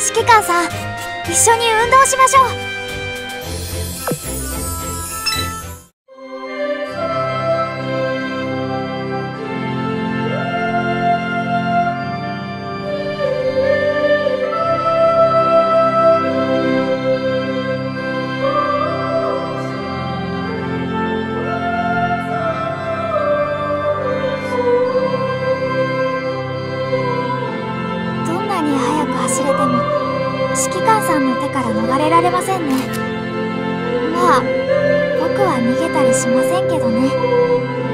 指揮官さん、一緒に運動しましょう。どんなに速く走れても指揮官さんの手から逃れられませんね。まあ僕は逃げたりしませんけどね。